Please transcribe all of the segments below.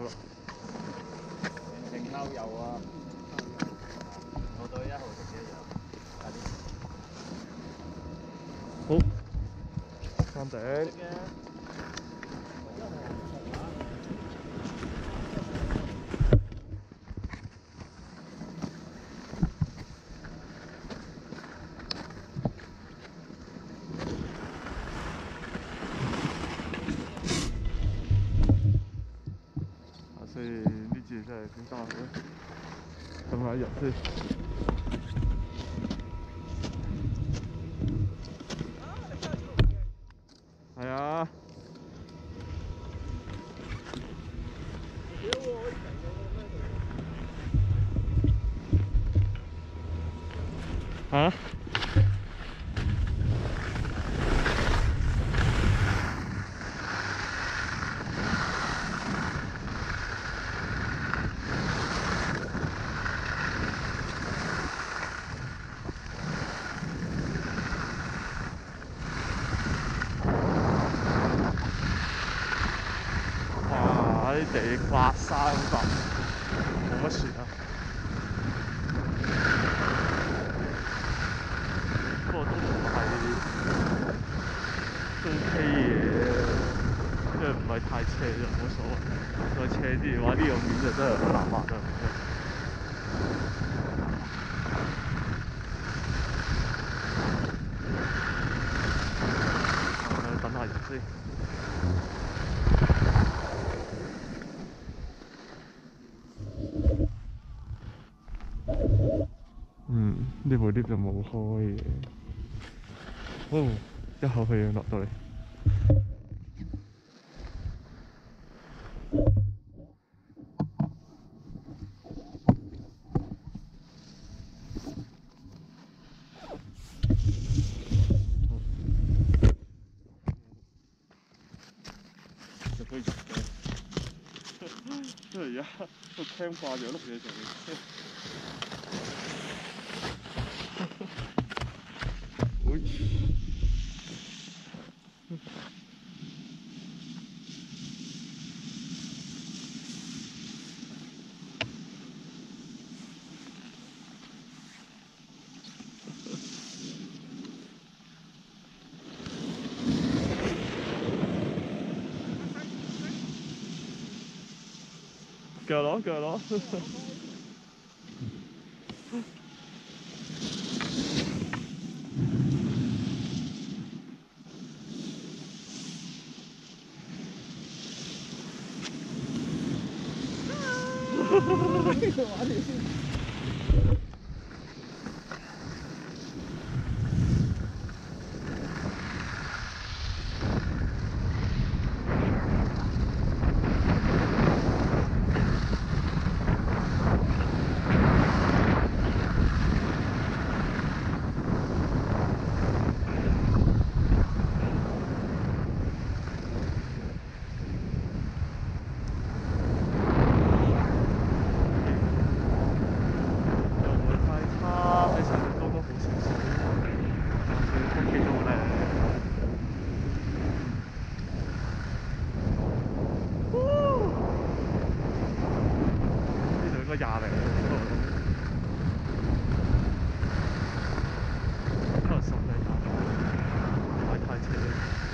啦。 成烤油啊！我對1號食嘅油，快啲。 好，山頂。所以呢次真係點打咧？等下入先。係啊。嚇？哇！啲地刮山咁，冇乜船啊。不過都唔係都 OK 嘅，因為唔係太斜就冇所謂。再斜啲嘅話，呢個面就真係好難滑啊！等下人先。呢部 lift 就冇開嘅。哦，一口氣落到嚟。就可以入嘅。因為而家都 cam 掛咗碌嘢上面。腳攞腳攞。玩住先。20零，可能10零廿，唔係太斜。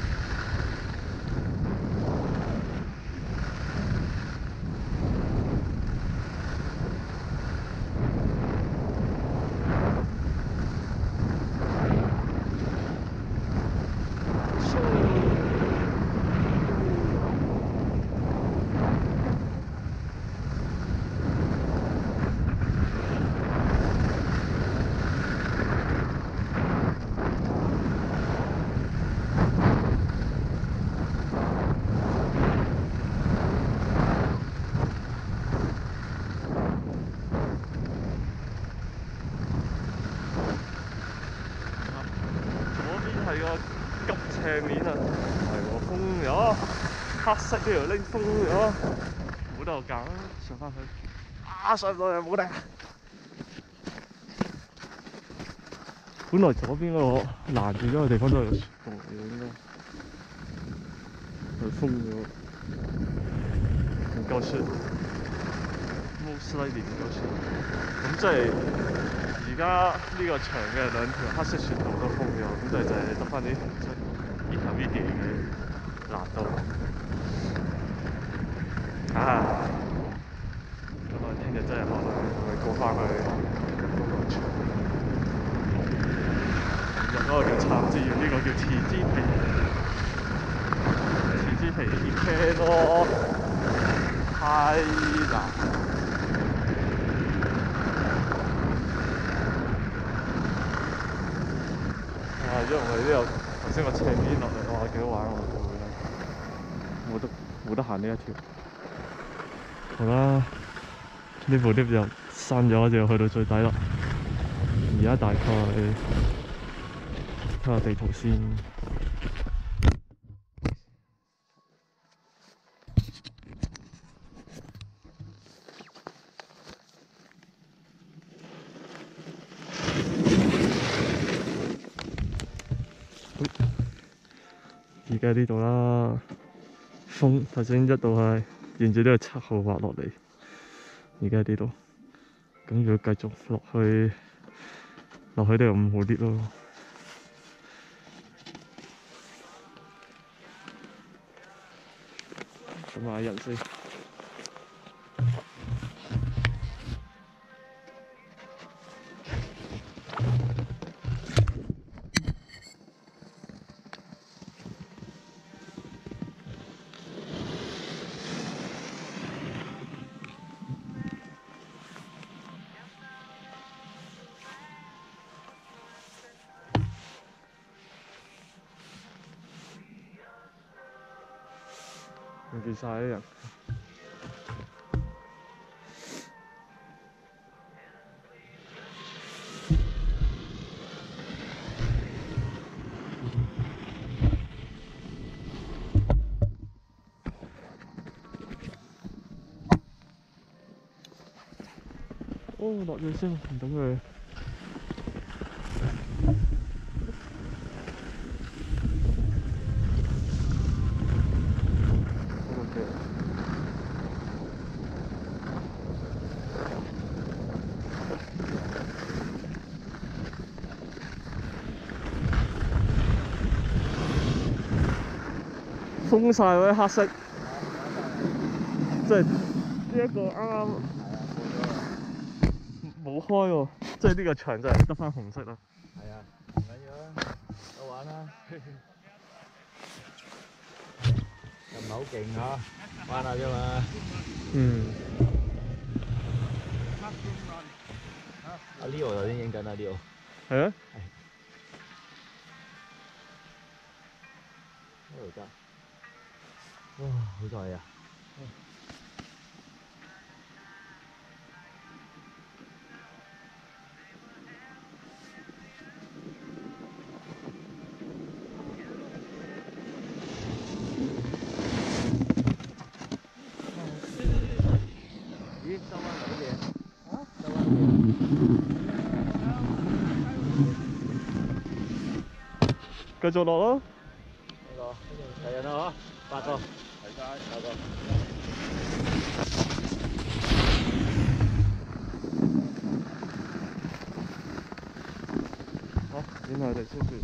係個急斜面啊，係喎，封咗，黑色呢條拎封咗，冇得我揀，上翻去，上唔到又冇力。本來左邊嗰個攔住咗嘅地方都係個雪道嚟嘅，應該佢封咗。 夠雪，most likely 唔夠雪。咁即係而家呢個長嘅兩條黑色雪道都封咗，咁就係得翻啲intermediate嘅難度。咁我聽日真係可能會過翻去嗰個場。嗰個叫杉之園，呢個叫池之皮。池之皮嘅咯，太難。因為呢度頭先個斜面落嚟，哇幾好玩喎！冇得行呢一條。好啦，呢部 lift 就閂咗，就去到最底啦。而家大概睇下地圖先。而家呢度啦，風頭先一度係沿住呢個7號滑落嚟，而家呢度，咁如果繼續落去呢個5號 lift 咯。咁買人先。唔見晒啲人。哦，落咗先，唔等佢。封晒嗰啲黑色，即係呢一個啱啱冇開喎，即係呢個場就係得翻紅色啦。 係啊，唔緊要啦，都玩啦。又唔係好勁嚇，玩下啫嘛。阿 Leo 頭先影緊啊 Leo。 係啊。 呢度得。哇！好在啊。咦？收翻嚟啲嘢。嚇？收翻啲嘢。 繼續落咯。 呢個齊人啦嗬，8個。齊晒8個。 好，影下我哋先住。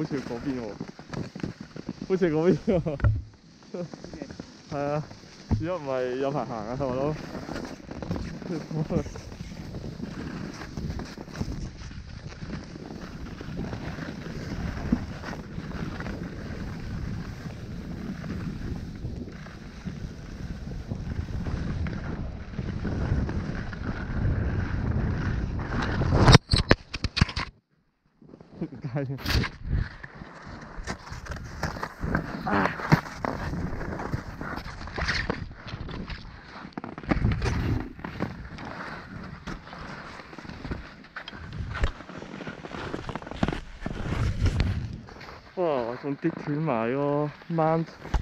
似嗰邊喎，好似嗰邊喎。係啊，如果唔係有排行啊，係咪咯？唔介意。哇！我仲跌斷埋個 mount。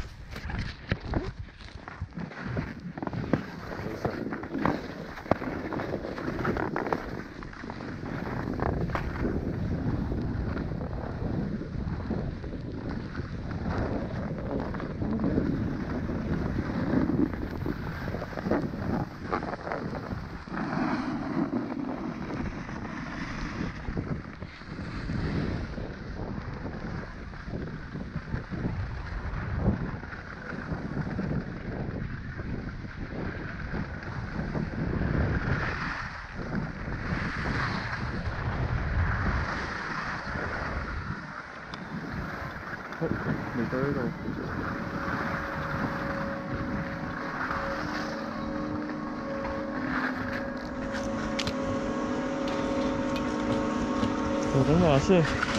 嚟到呢度。我等下先。